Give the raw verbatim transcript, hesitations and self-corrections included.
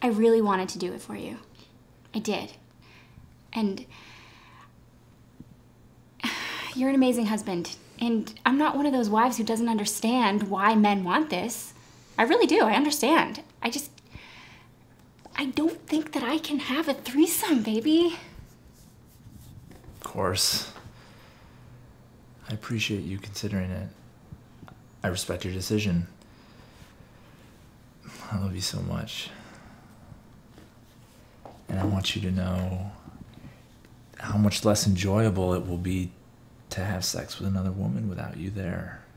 I really wanted to do it for you. I did. And you're an amazing husband. And I'm not one of those wives who doesn't understand why men want this. I really do. I understand. I just... I don't think that I can have a threesome, baby. Of course. I appreciate you considering it. I respect your decision. I love you so much. And I want you to know how much less enjoyable it will be to have sex with another woman without you there.